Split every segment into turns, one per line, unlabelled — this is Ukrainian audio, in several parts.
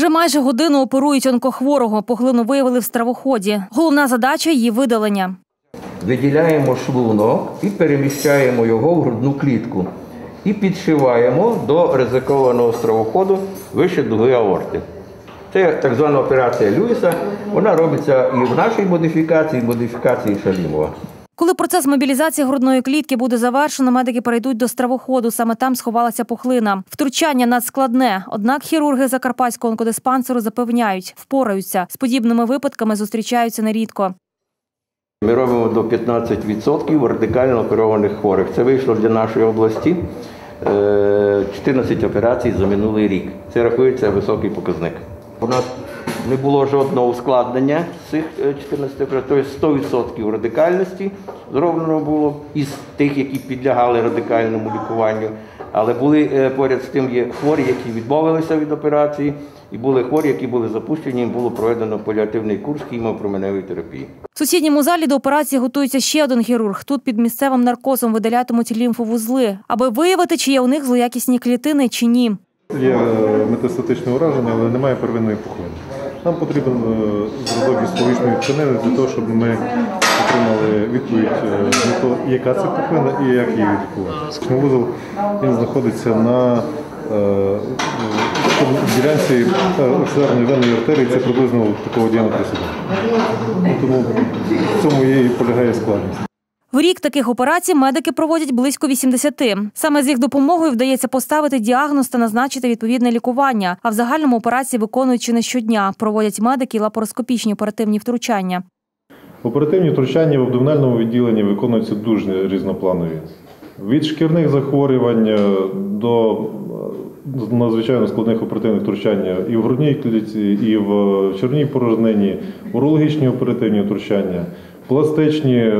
Вже майже годину оперують онкохворого. Пухлину виявили в стравоході. Головна задача – її видалення.
Виділяємо шлунок і переміщаємо його в грудну клітку. І підшиваємо до ризикованого стравоходу вище дуги аорти. Це так звана операція Люїса. Вона робиться і в нашій модифікації, і в модифікації Шалімова.
Коли процес мобілізації грудної клітки буде завершено, медики перейдуть до стравоходу. Саме там сховалася пухлина. Втручання надскладне. Однак хірурги Закарпатського онкодиспансеру запевняють – впораються. З подібними випадками зустрічаються нерідко.
Ми робимо до 15% радикально оперованих хворих. Це вийшло для нашої області 14 операцій за минулий рік. Це рахується високий показник. У нас не було жодного ускладнення з цих 14 операцій, тобто 100% радикальності зроблено було із тих, які підлягали радикальному лікуванню. Але були поряд з тим є хворі, які відмовилися від операції, і були хворі, які були запущені, їм було проведено паліативний курс хіміопроменевої терапії.
В сусідньому залі до операції готується ще один хірург. Тут під місцевим наркозом видалятимуть лімфовузли, аби виявити, чи є у них злоякісні клітини чи ні.
Є метастатичне ураження, але немає первинної пухлини. Нам потрібен зразок із сполучної тканини для того, щоб ми отримали відповідь на те, яка це пухлина і як її лікувати. Вузол він знаходиться на ділянці аксилярної венної артерії, це приблизно такого діаметру судин. Тому в цьому і полягає складність.
В рік таких операцій медики проводять близько 80. Саме з їх допомогою вдається поставити діагноз та назначити відповідне лікування. А в загальному операції виконують чи не щодня. Проводять медики і лапароскопічні оперативні втручання.
Оперативні втручання в абдомінальному відділенні виконуються дуже різнопланові. Від шкірних захворювань до надзвичайно складних оперативних втручань і в грудній клітці, і в червній порожнині, урологічні оперативні втручання, пластичні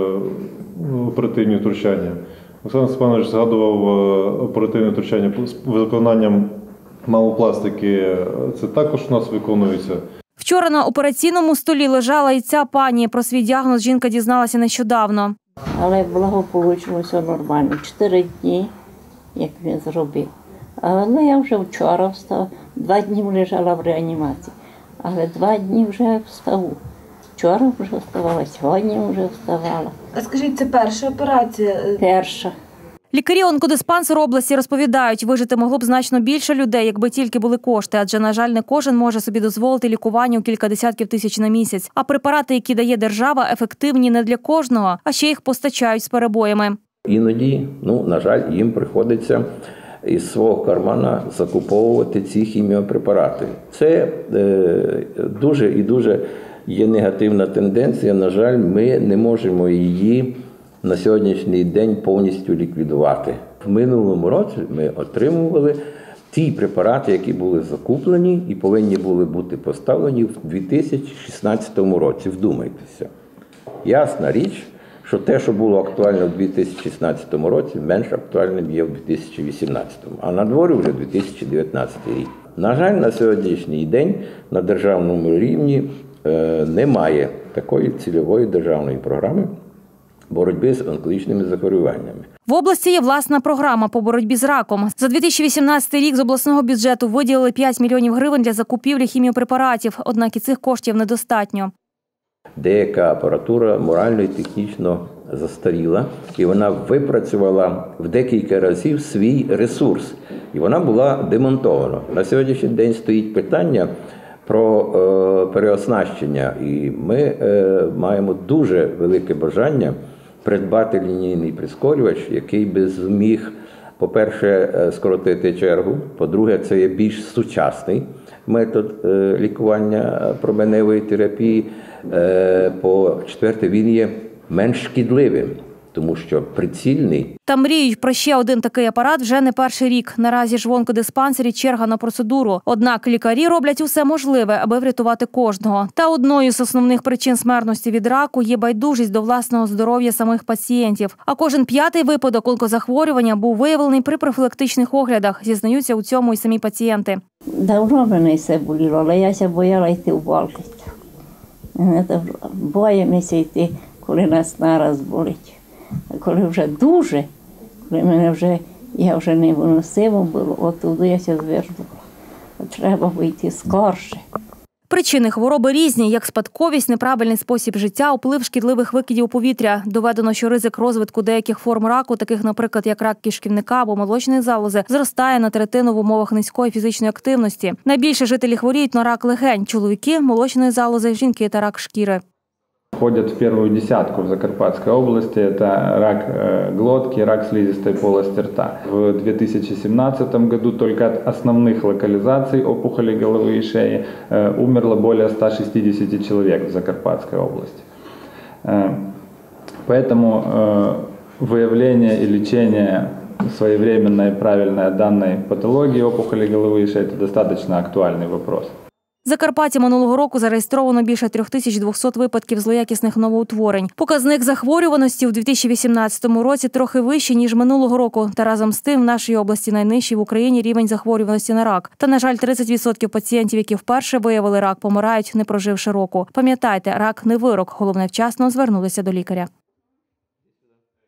оперативні втручання. Олександр Степанович згадував оперативне втручання з виконанням мамопластики. Це також у нас виконується.
Вчора на операційному столі лежала і ця пані. Про свій діагноз жінка дізналася нещодавно.
Але благополучно все нормально. 4 дні, як він зробив. Але я вже вчора встала, 2 дні лежала в реанімації. Але 2 дні вже вставу. Вчора вже вставала, сьогодні вже вставала.
А скажіть, це перша операція?
Перша.
Лікарі онкодиспансеру області розповідають, вижити могло б значно більше людей, якби тільки були кошти. Адже, на жаль, не кожен може собі дозволити лікування у кілька десятків тисяч на місяць. А препарати, які дає держава, ефективні не для кожного, а ще їх постачають з перебоями.
Іноді, на жаль, їм приходиться із свого кармана закуповувати ці хіміопрепарати. Це дуже і дуже є негативна тенденція. На жаль, ми не можемо її на сьогоднішній день повністю ліквідувати. В минулому році ми отримували ті препарати, які були закуплені і повинні були бути поставлені в 2016 році. Вдумайтеся. Ясна річ, що те, що було актуально в 2016 році, менш актуальним є в 2018. А на дворі вже 2019 рік. На жаль, на сьогоднішній день на державному рівні немає такої цільової державної програми боротьби з онкологічними захворюваннями.
В області є власна програма по боротьбі з раком. За 2018 рік з обласного бюджету виділили 5 мільйонів гривень для закупівлі хіміопрепаратів, однак і цих коштів недостатньо.
Деяка апаратура морально і технічно застаріла, і вона випрацювала в декілька разів свій ресурс, і вона була демонтована. На сьогоднішній день стоїть питання про переоснащення, і ми маємо дуже велике бажання придбати лінійний прискорювач, який би зміг, по-перше, скоротити чергу, по-друге, це є більш сучасний метод лікування променевої терапії, по-четверте, він є менш шкідливим, тому що прицільний.
Та мріють про ще один такий апарат вже не перший рік. Наразі ж в онкодиспансері черга на процедуру. Однак лікарі роблять усе можливе, аби врятувати кожного. Та одною з основних причин смертності від раку є байдужість до власного здоров'я самих пацієнтів. А кожен 5-й випадок онкозахворювання був виявлений при профілактичних оглядах. Зізнаються у цьому і самі пацієнти.
Давно мене все боліло, але я боялася йти в Балківську. Боїмося йти, коли нас нараз болить. А коли вже дуже, коли я вже невиносимо було, от туди я ся звернула. треба вийти скорше.
Причини хвороби різні, як спадковість, неправильний спосіб життя, вплив шкідливих викидів у повітря. Доведено, що ризик розвитку деяких форм раку, таких, наприклад, як рак кишківника або молочної залози, зростає на третину в умовах низької фізичної активності. Найбільше жителі хворіють на рак легень – чоловіки, молочної залози, жінки та рак шкіри.
Входят в первую десятку в Закарпатской области. Это рак глотки, рак слизистой полости рта. В 2017 году только от основных локализаций опухолей головы и шеи умерло более 160 человек в Закарпатской области. Поэтому выявление и лечение своевременной и правильной данной патологии опухолей головы и шеи – это достаточно актуальный вопрос.
В Закарпатті минулого року зареєстровано більше 3200 випадків злоякісних новоутворень. Показник захворюваності у 2018 році трохи вищий, ніж минулого року. Та разом з тим в нашій області найнижчий в Україні рівень захворюваності на рак. Та, на жаль, 30% пацієнтів, які вперше виявили рак, помирають, не проживши року. Пам'ятайте, рак не вирок. Головне, вчасно звернулися до лікаря.